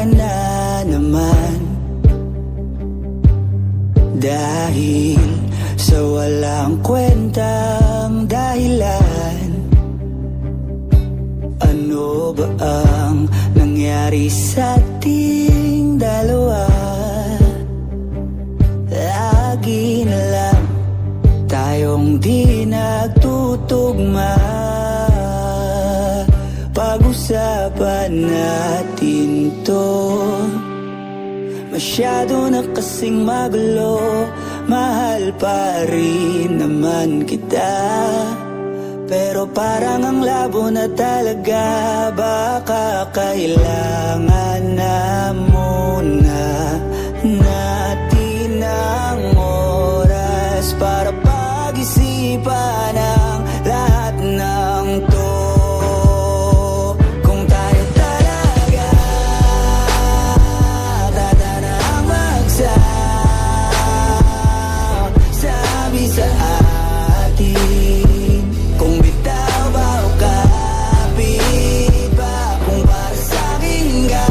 ka na naman, dahil sa walang kwentang dahilan. Ano ba ang nangyari sa ating dalawa? Lagi na lang tayong di nagtutugma. Pag-usapan natin to, masyado na kasing magulo. Mahal pa rin naman kita, pero parang ang labo na talaga. Baka kailangan na muna natin ang oras para pag-isipan ang lahat ng to. Kung tayo talaga tatanang magsabi sa atin, kung bitaw ba o kapit ba, kung para sa'kin ka,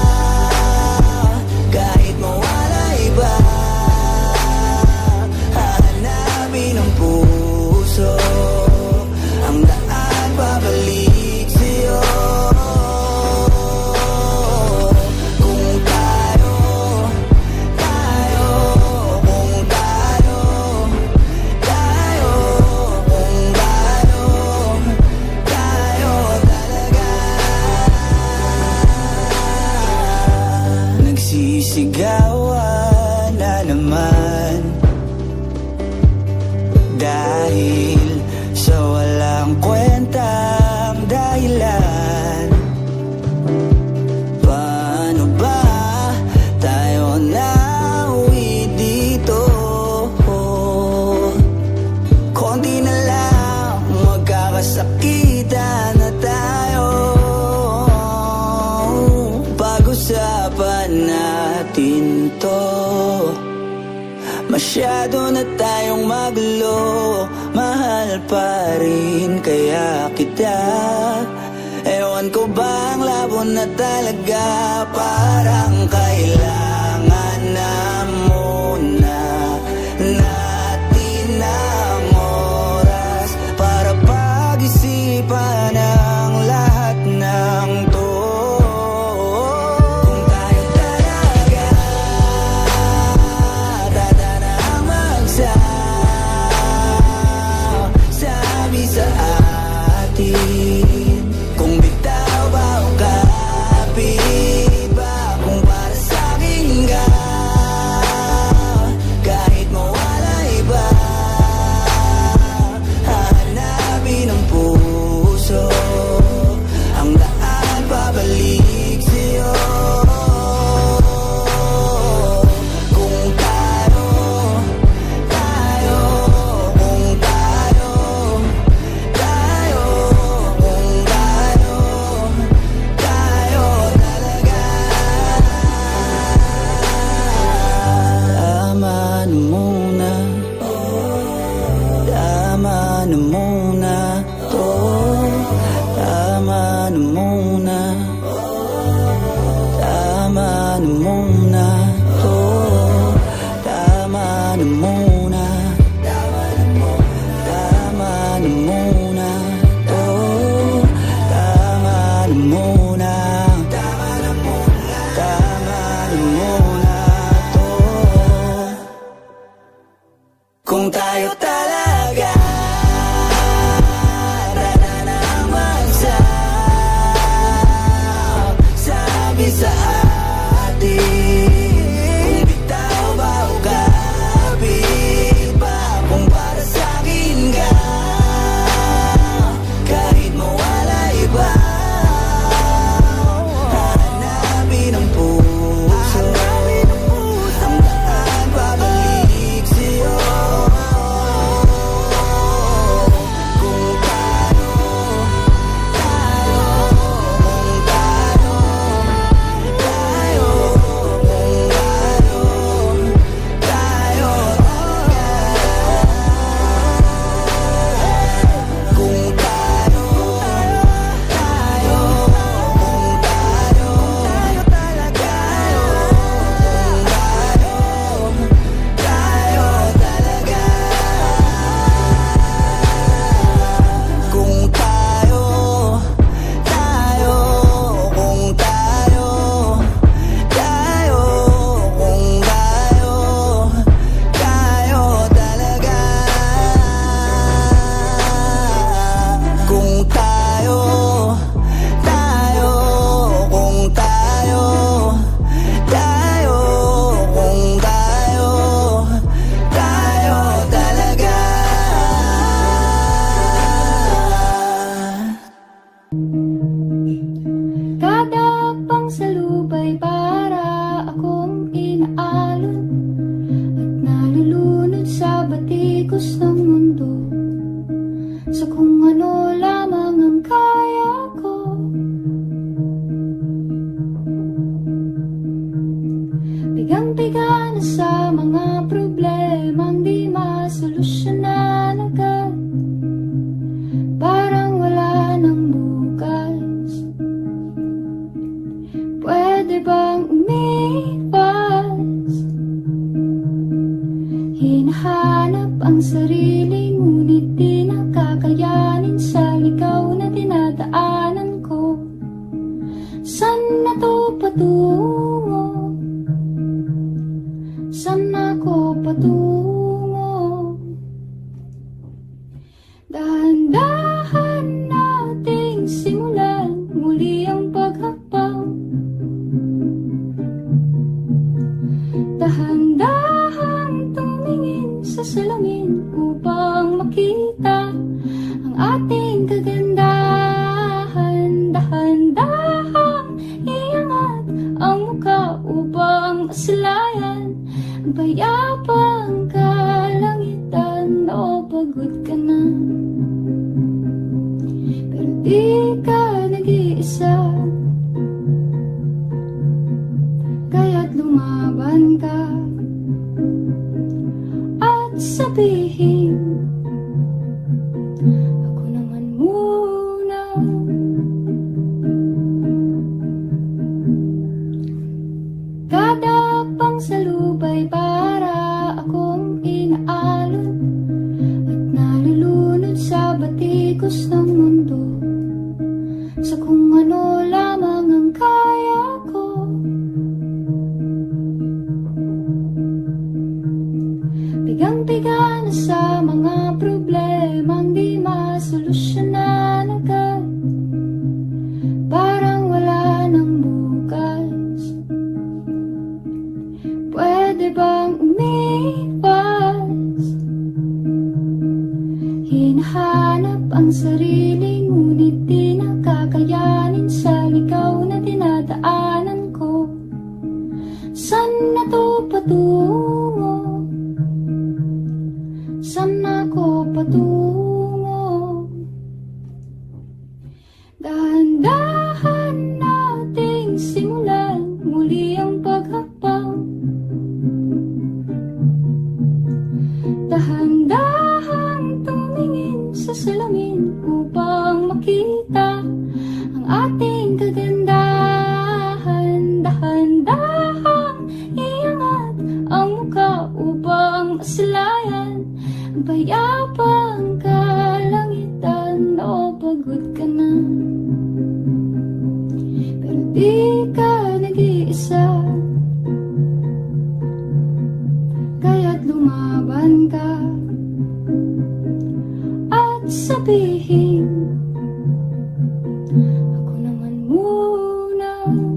kahit mawala iba, hahanapin ang puso, ang daan pabalik sa'yo. Kung tayo, kung tayo, tayo talaga. Nagsisigawan na naman, dahil sa walang kwentang dahilan. Paano ba tayo nauwi dito? Konti na lang magkakasakitan na tayo. Pag-usapan natin to, masyado na tayong magulo. Mahal pa rin kaya kita, ewan ko ba ang labo na talaga. Parang kailangan na muna natin ang oras para pag-isipan ang lahat ng to. Kung tayo talaga tatanang magsabi sa atin, kung bitaw ba o kapit ba, kung para sa'kin ka, kahit mawala iba, hahanapin ang puso, ang daan pabalik sa'yo. Kung tayo, kung tayo, kung tayo talaga. Tama na muna, tama na muna to, tama na muna, tama na muna to, tama na muna, tama na muna to, tama na muna, tama na muna to. Kung tayo talaga tatanang magsabi sa atin, kung bitaw ba o kapit ba, kung para sa'kin ka, kahit mawala iba, hahanapin ang puso, ang daan pabalik sa'yo. batikos ng mundo, sa kung ano lamang ang kaya ko. Bigang-biga na sa mga problemang di masolusyonan agad, parang wala nang bukas. Pwede bang umiwas? Hinahanap ang sarili, ngunit di nakakayanin sa ligaw na dinadaanan ko. Saan na to patungo? Saan ako patungo? Dahan-dahan nating simulan muli ang paghakbang. Dahan-dahan tumingin sa salamin upang makita ang ating kagandahan. Dahan-dahan iangat ang mukha upang masilayan ang payapang kalangitan. O pagod ka na, pero di ka nag-iisa, kaya't lumaban ka at sabihin, ako naman muna. Kada pangsalubay para akong inaalon at nalulunod sa batikos ng mundo, sa kung ano lamang ang kaya ko. Bigang-biga na sa mga problemang di masolusyonan agad, parang wala nang bukas. Pwede bang umiwas? Hinahanap ang sarili, ngunit di nakakayanin sa ligaw na dinadaanan ko. Saan na to patungo? Saan ako patungo? Dahan-dahan nating simulan muli ang paghakbang. Dahan-dahan tumingin sa salamin upang makita ang ating kagandahan. Dahan-dahan iangat ang mukha upang masilayan ang payapang kalangitan. O pagod ka na, pero di ka nag-iisa, kaya't lumaban ka at sabihin, ako naman muna.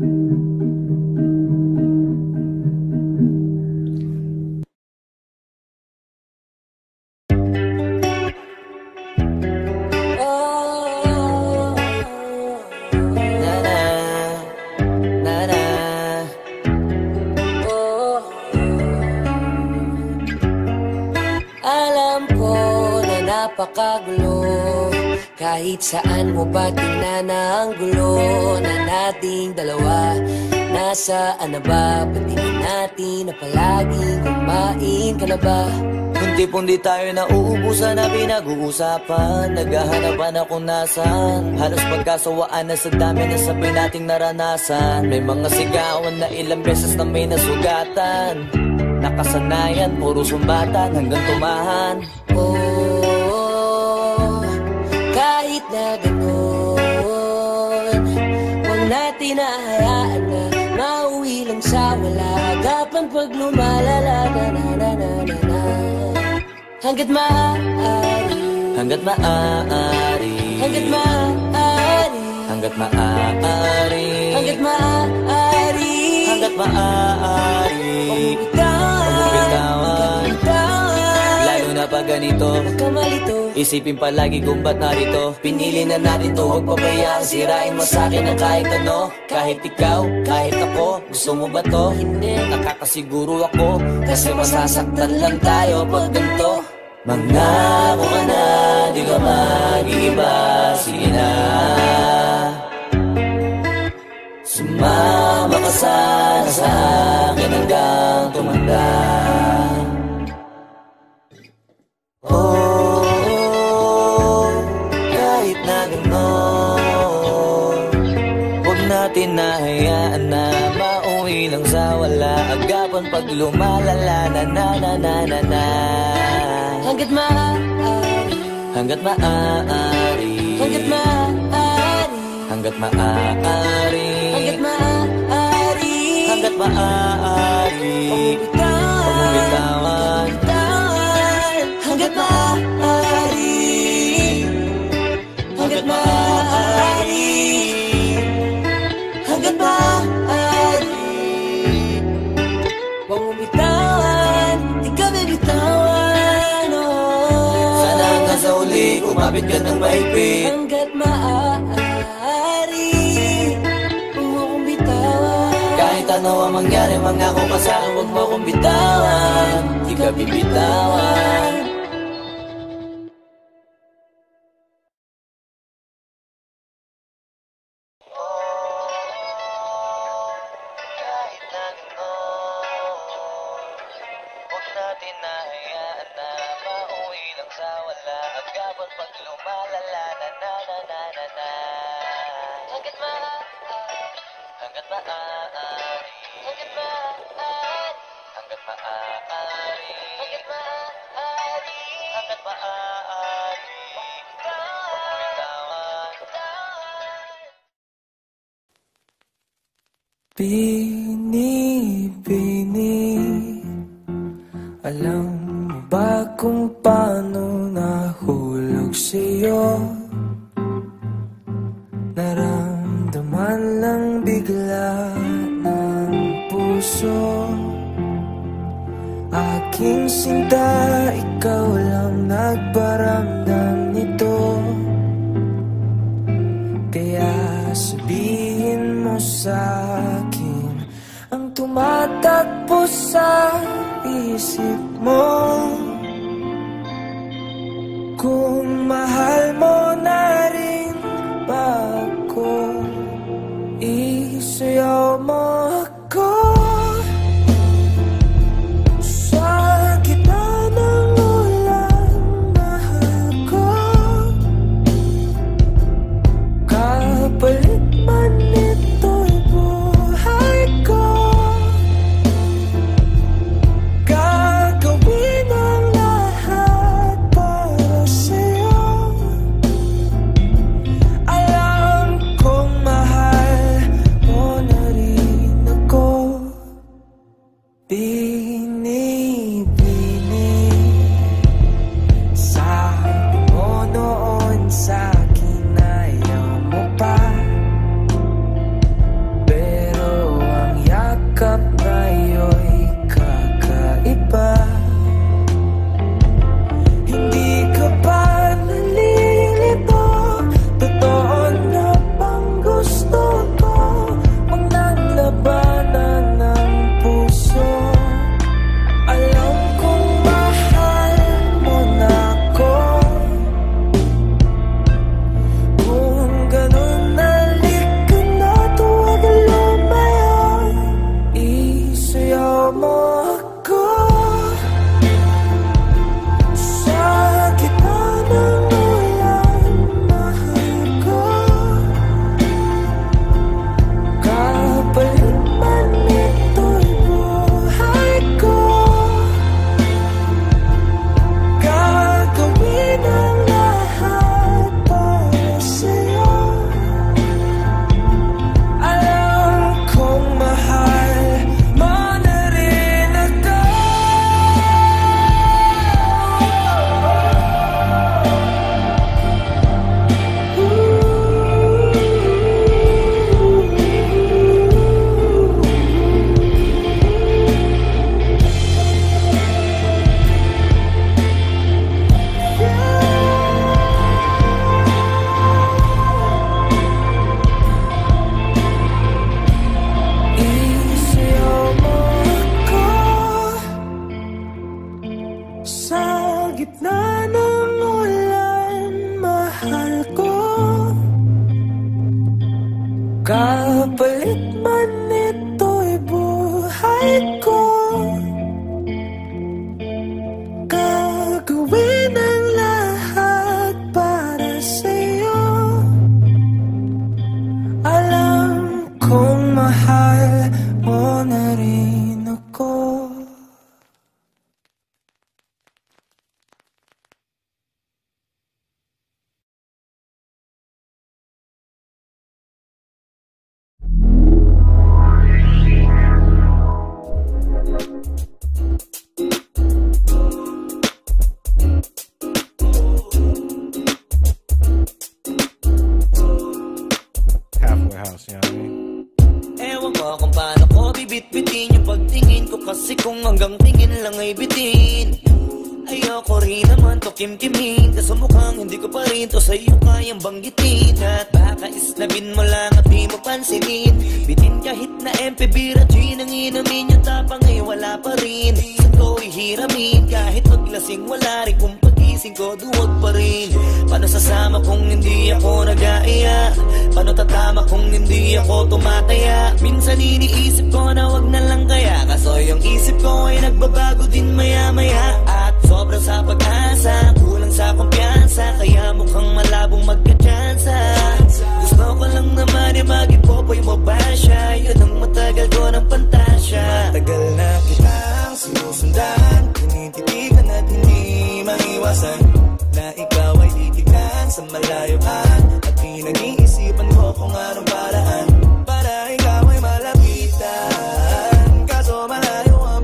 Napakagulo, kahit saan mo ba tingnan ang gulo na nating dalawa. Nasaan na ba? Patingin natin na palaging kumain ka na ba? Pundi-pundi tayo na uubusan na pinag-uusapan, naghahanapan na kung nasan. Halos pagkasawaan na sa dami na sabay nating naranasan. May mga sigawan na ilang beses na may nasugatan, nakasanayan, puro sumbatan hanggang tumahan. Kahit na gano'n, huwag natin nahayaan na mauwi lang sa wala. Agapan pag lumalala na na na na na na. Hanggat maaari, hanggat maaari, hanggat maaari, hanggat maaari, hanggat maaari, hanggat maaari. Pagbibitawan, lalo na pag ganito, kamalito. Isipin palagi kung ba't narito. Pinili na natin to, huwag pabayaan. Sirain mo sa'kin ang kahit ano. Kahit ikaw, kahit ako. Gusto mo ba to? Hindi. Nakakasiguro ako, kasi masasaktan lang tayo pag ganito. Mangako ka na, di ka mag-iiba. Sige na, sumama ka sana sa akin hanggang tumanda. Kahit na gano'n, huwag natin nahayaan na mauwi lang sa wala. Agapan pag lumalala na na na na na na. Hanggat maaari, hanggat maaari, hanggat maaari, hanggat maaari, hanggat maaari, hanggat maaari, huwag mong bitawan, hanggat maaari, hanggat maaari, hanggat maaari, huwag mong bitawan, di ka bibitawan, oh. Sana hanggang sa uli kumapit ka ng mahigpit. Hanggat maaari, huwag mo kong bitawan. Kahit ano ang mangyari, mangako ka sa akin, huwag mo kong bitawan, di ka bibitawan. Kahit na gano'n, huwag natin nahayaan na mauwi lang sa wala. Agapan pag lumalala na na na na na na. Hanggat maaari, Hanggat maaari, hanggat maaari, hanggat maaari, hanggat maaari, hanggat maaari, huwag mo bitawan. Bini-bini, alam mo ba kung paano nahulog sa'yo? Naramdaman lang bigla ng puso. Aking sinta, ikaw lang nagparamdam nito. Kaya sabihin mo sa'kin ang tumatakbo sa isip mo. Kung mahal mo na rin ba ako, isayaw mo ako sa gitna ng ulan, mahal ko. Kapalit man ito'y buhay ko, gagawin ang lahat para sa'yo. gitna ng ulan, mahal ko. Kapalit man ito'y buhay ko, gagawin ang lahat para sa'yo. Alam kong mahal mo na rin ako. Halfway house, you know what I mean? Ewan ko kung paano ko bibit-bitin yung pagtingin ko, kasi kung hanggang tingin lang ay bitin. Ayoko rin naman to kim-kimin, kaso mukhang hindi ko pa rin to sa'yo kayang banggitin. At baka islabin mo lang at di mo pansinin, bitin kahit na MP Bira G nang inumin, yung tapang ay wala pa rin. Sa ko ihiramin, kahit maglasing wala rin, kung pagising ko duwag pa rin. Paano sasama kung hindi ako nag-aaya? Paano tatama kung hindi ako tumataya? Minsan iniisip ko na wag na lang kaya, kaso yung isip ko ay nagbabago din maya-maya. At sobrang sa pag-asa, kulang sa kumpiyansa, kaya mukhang malabong magka-tsansa. Gusto ko lang naman yung mag-ipopoy mo ba siya? Yun ang matagal ko ng pantasya. Tagal na kitang sinusundan, tinititigan at hindi maiwasan, na ikaw ay titignan sa malayuan, at pinag-iisipan ko kung anong paraan para ikaw ay malapitan. Kaso malayo ang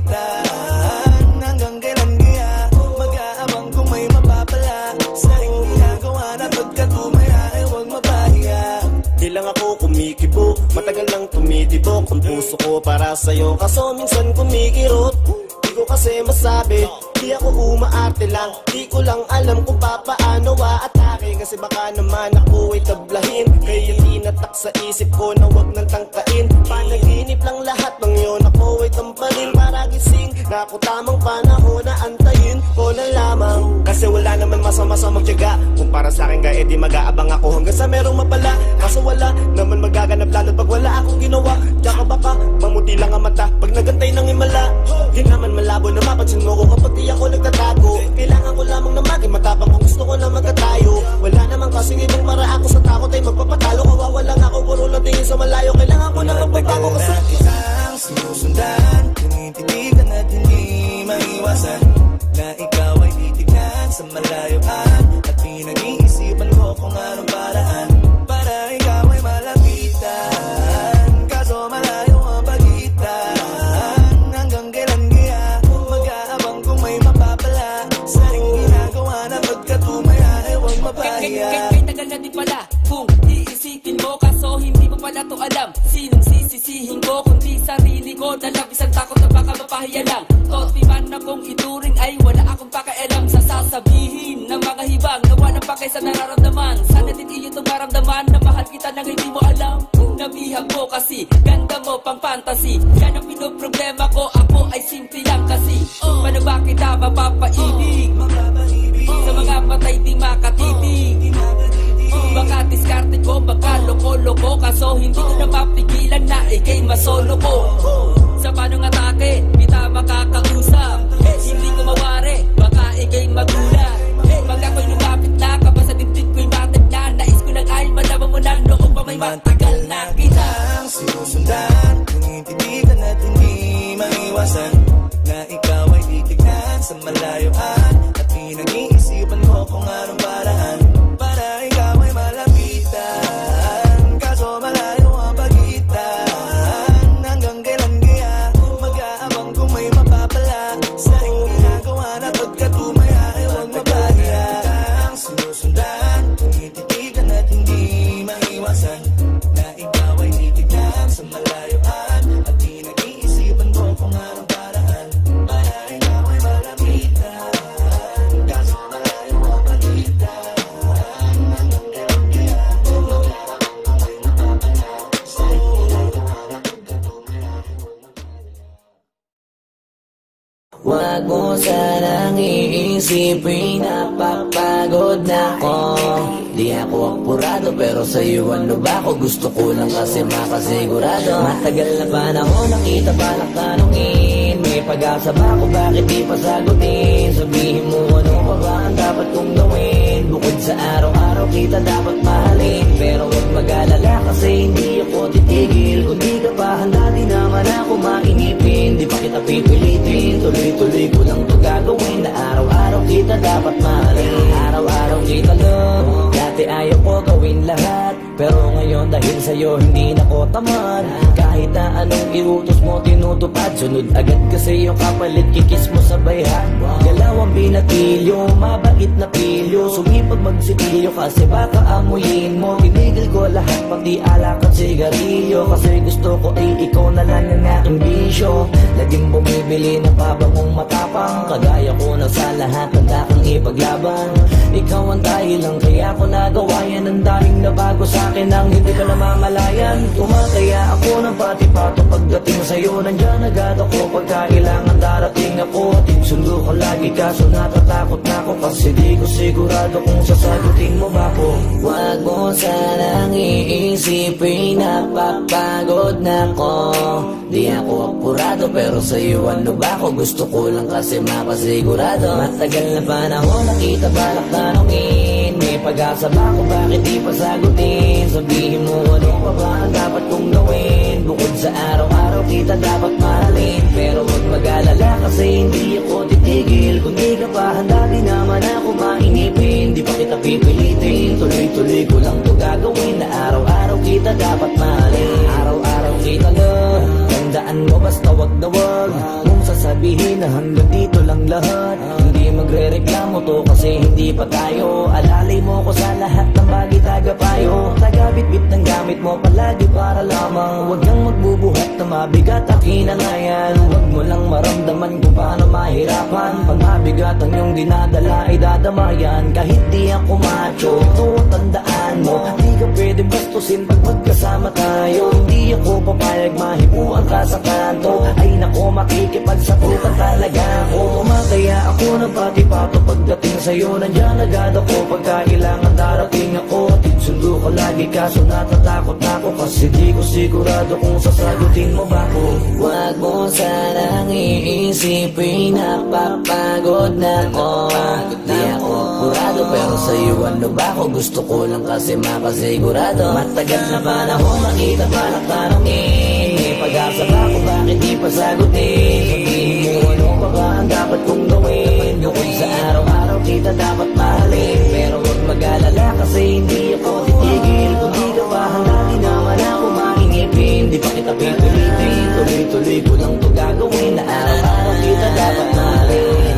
pagitan, hanggang kailan kaya mag-aabang kung may mapapala sa iyong ginagawa, na pagkatumaya ay huwag mapahiya. Di lang ako kumikibo, matagal lang tumitibok ang puso ko para sa'yo, kaso minsan kumikirot. Di ko kasi masabi, di ako umaarte lang, di ko lang alam kung papaano aatake, kasi baka naman ako ay tablahin. Kaya tinatak sa isip ko na wag nang tangkain, panaginip lang lahat ng yun, ako ay tamparin para gising. Na ako tamang panahon na antayin ko na lamang, kasi wala naman masama sa magtiyaga. Kung para sa akin kaya di mag-aabang ako hanggang sa merong mapala, kaso wala naman magaganap lalo pag wala akong ginawa. Tsaka baka mamuti lang ang mata pag nagantay ng himala. Di naman malabo na mapansin mo ko kapag di ako nagtatago. Kailangan ko lamang na maging matapang kung gusto ko na magkatayo. Wala naman kasing ibang para ako sa takot ay magpapatalo. Kawawa lang ako, puro lang tingin sa malayo. Kailangan ko na magpagbago kasi kitang sinusundan, tinititigan at hindi maiwasan, na ikaw ay titignan sa malayuan, at pinag-iisipan ko kung anong paraan para ikaw ay malapitan. Kaso malayo ang pagitan, hanggang kailan kaya mag-aabang kung may mapapala sa iyong ginagawa, na pagkatumaya ay huwag mapahiya. Kay tagal na din pala kung iisipin mo, kaso hindi mo pala to alam. Sinong sisisihin ko kundi sarili ko, na labisang takot na baka mapahiya lang. Toti man akong ituring ay wala akong pakialam sa sasabihin ng mga hibang na walang pakay sa nararamdaman. Sana din iyo itong maramdaman na mahal kita nang hindi mo alam. Nabihag mo kasi, ganda mo pang fantasy, yan ang pinoproblema ko, ako ay simple lang kasi. Paano ba kita mapapaibig sa mga patay di makatitig? Baka diskarte ko, baka loko-loko, kaso hindi ko na mapigilan na ikay masolo ko. Sa panong atake, kita makakausap, hindi ko mawari, baka ikay magulat. Pag ako'y lumapit na, kapag sa dibdib ko'y matag na, nais ko lang ay malaman mo na noong pa may matagal na kita. Sinusundan, tinititigan at hindi maiwasan, na ikaw ay titignan sa malayuan, at pinag-iisipan ko kung anong paraan para ikaw ay malapitan. Kaso malayo ang pagitan, hanggang kailan kaya mag-aabang kung may mapapala sa iyong ginagawa, na pagkatumaya ay huwag mapahiya. Sinusundan, tinititigan at hindi maiwasan, na ikaw ay titignan sa malayuan, at pinag-iisipan ko kung anong paraan para ikaw ay malapitan. Kaso malayo ang pagitan, hanggang kailan kaya mag-aabang kung may mapapala sa iyong ginagawa, na pagkatumaya ay huwag mapahiya. Wag mo sanang iisipin iisipin, napapagod na ako. Di ako apurado pero sa'yo ano ba ako? Gusto ko lang kasi makasigurado. Matagal na panahon nakita ba ng tanongin, may pag-asa ba ako, bakit di pa sagutin? Sabihin mo ano pa ba ang dapat kong gawin? Bukod sa araw-araw kita dapat mahalin, pero huwag mag-alala kasi hindi ako titigil. Kung di ka pa handa di naman ako mainipin. Di pa kita pipilitin, tuloy-tuloy ko lang to gagawin. Na araw-araw kita dapat mahalin, araw-araw kita love. Dati ayaw ko gawin lahat, pero ngayon dahil sa'yo hindi na ko tamad. Kahit na anong iutos mo tinutupad, sunod agad kasi yung kapalit kikis mo sa bayhan. Galawang binatilyo, mabait na pilyo, sumipag magsitilyo kasi baka amuyin mo. Tinigil ko lahat pati alak at sigarilyo, kasi gusto ko ay ikaw na lang ang aking bisyo. Laging bumibili ng pabangong matapang, kagaya ko na sa lahat handa kang ipaglaban. Ikaw ang dahilan kaya ko nagawa yan, ang daming nabago sa'kin nang hindi ka namamalayan. Tumataya ako ng pati-pato pagdating sa'yo, nandyan agad ako pagkailangan darating ako. At sundo ko lagi kaso natatakot na ako, kasi di ko sigurado kung sasagutin mo ba ako. Wag mo sanang iisipin, napapagod na ako. Di ako apurado pero sa'yo ano ba ako? Gusto ko lang kasi makasigurado. Matagal na panahon nakita balak tanongin, may pag-asa ba ako, bakit di pa sagutin? Sabihin mo ano pa ba ang dapat kong gawin? Bukod sa araw-araw kita dapat mahalin, pero huwag mag-alala kasi hindi ako titigil. Kung di ka pa handa di naman ako mainipin. Di pa kita pipilitin, tuloy-tuloy ko lang to gagawin. Na araw-araw kita dapat mahalin, araw-araw kita love. Tandaan mo basta wag na wag mong sasabihin na hanggang dito lang lahat. Hindi magre-reklamo to kasi hindi pa tayo. Alalay mo ko sa lahat ng bagay tagapayo. Tagabit-bit ng gamit mo palagi para lamang. Huwag kang magbubuhat na mabigat akin na nga yan. Huwag mo lang maramdaman kung paano mahirapan. Pag mabigat ang iyong dinadala ay dadamayan. Kahit di ako macho, ito ang tandaan mo. Di ka pwede bastusin pag magkasama tayo. Hindi ako papayag mahipuan ka sa kanto. Ay nako makikipagsaputan talaga ako. Tumataya ako ng pati-pato pagdating sa'yo, nandyan agad ako pagkailangan darating ako. At sundo ko lagi kaso natatakot na ako, kasi di ko sigurado kung sasagutin mo ba ako. Wag mo sanang iisipin, napapagod na ako. Di ako apurado pero sa'yo ano ba ako? Gusto ko lang kasi makasigurado. Matagal na panahon nakita balak tanongin, may pag-asa ba ako, bakit di pa sagutin? Sabihin mo ano pa ba ang dapat kong gawin? Bukod sa araw-araw kita dapat mahalin, pero huwag mag-alala kasi hindi ako titigil. Kung di ka pa handa di naman ako mainipin. Di pa kita pipilitin, tuloy-tuloy ko lang to gagawin. Na araw-araw kita dapat mahalin.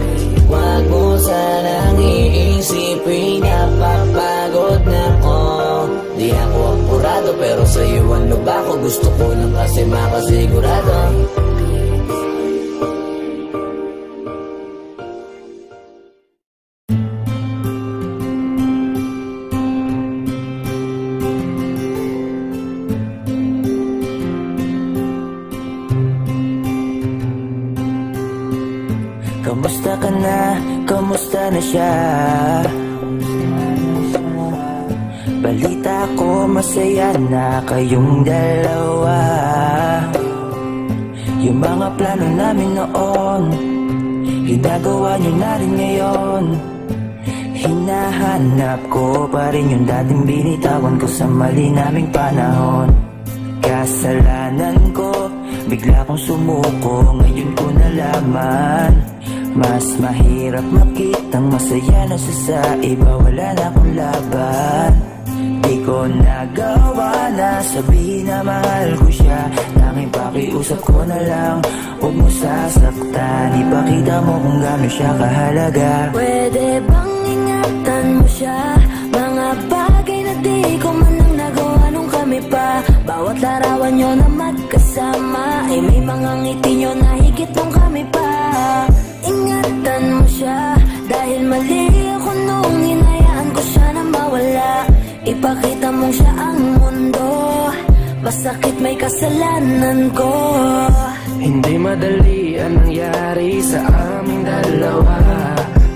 Wag mo sanang iisipin, napapagod na ako. Di ako apurado pero sa'yo ano ba ako? Gusto ko lang kasi makasigurado. Kamusta ka na? Kamusta na siya? Balita ko masaya na kayong dalawa. Yung mga plano namin noon, ginagawa nyo na rin ngayon. Hinahanap ko pa rin yung dating binitawan ko sa mali naming panahon. Kasalanan ko, bigla kong sumuko, ngayon ko nalaman. Mas mahirap makitang masaya na sa iba, wala na akong laban. Di ko nagawa na sabihin na mahal ko siya, tanging pakiusap ko na lang, huwag mo sasaktan. Ipakita mo kung gaano siya kahalaga. Pwede bang ingatan mo siya? Mga bagay na di ko man lang nagawa nung kami pa. Bawat larawan nyo na magkasama ay may mga ngiti nyo na higit nung kami pa. Ingatan mo siya, dahil mali ako nung hinayaan ko siya na mawala. Ipakita mong siya ang mundo, masakit may kasalanan ko. Hindi madali ang nangyari sa aming dalawa.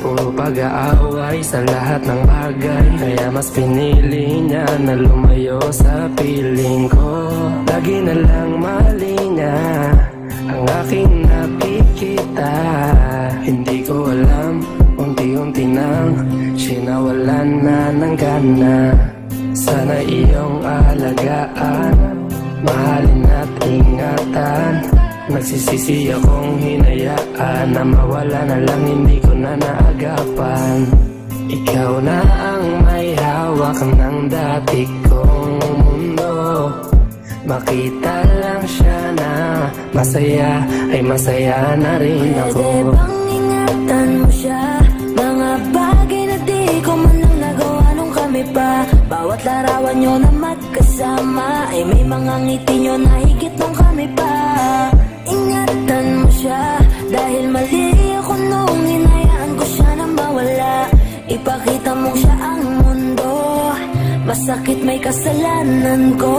pag-aaway sa lahat ng bagay. Kaya mas pinili niya na lumayo sa piling ko. Lagi na lang mali niya ang aking nakikita. Hindi ko alam, unti-unti nang sinawalan na ng gana. Sana iyong alagaan, mahalin at ingatan. Nagsisisi akong hinayaan na mawala na lang, hindi ko na naagapan. Ikaw na ang may hawak ng dati kong mundo. Makita lang siya na masaya, ay masaya na rin ako. Pwede bang ingatan mo siya? Mga bagay na di ko man lang nagawa nung kami pa. Bawat larawan nyo na magkasama ay may mga ngiti nyo na higit nung kami pa. Ingatan mo siya dahil mali ako nung hinayaan ko siya na mawala. Ipakita mo siya ang mundo, masakit may kasalanan ko.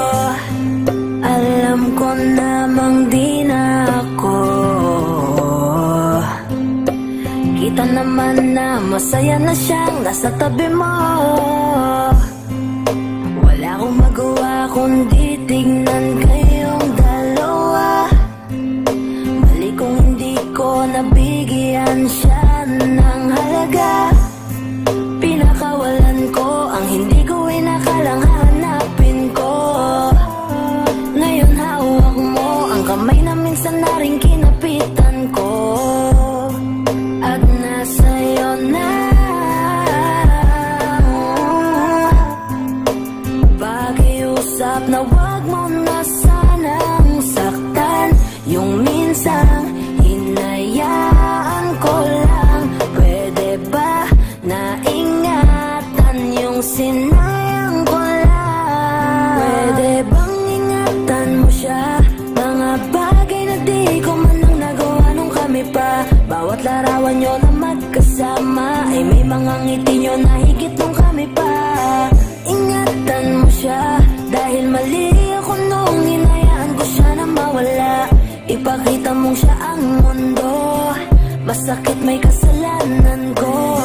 Alam ko namang di na ako. Kita naman na masaya na siyang nasa tabi mo. Wala akong magawa kundi tignan kayong dalawa. Mali kung hindi ko nabigyan siya ng halaga. Pinakawalan ko ang hindi ko inakalang hanapin ko. Ngayon hawak mo ang kamay na minsan na rin kinapitan ko. At nasa'yo na pakiusap na wag mo na sanang saktan. Yung minsang hinayaan ko lang. Pwede ba na ingatan yung sinayang ko lang? Pwede bang ingatan mo siya? Mga bagay na di ko man lang nagawa nung kami pa. Bawat larawan nyo na magkasama ay may mga ngiti nyo na higit nung kami pa. Ingatan mo siya dahil mali ako nung hinayaan ko siya na mawala. Ipakita mong siya ang mundo, masakit may kasalanan ko.